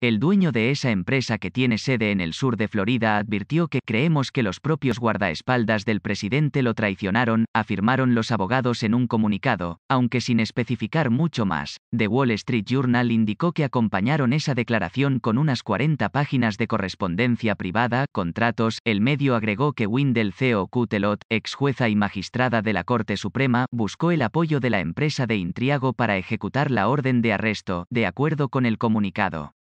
El dueño de esa empresa que tiene sede en el sur de Florida advirtió que creemos que los propios guardaespaldas del presidente lo traicionaron, afirmaron los abogados en un comunicado, aunque sin especificar mucho más. The Wall Street Journal indicó que acompañaron esa declaración con unas 40 páginas de correspondencia privada, contratos. El medio agregó que Wendell C. Cutelot, ex jueza y magistrada de la Corte Suprema, buscó el apoyo de la empresa de Intriago para ejecutar la orden de arresto, de acuerdo con el comunicado.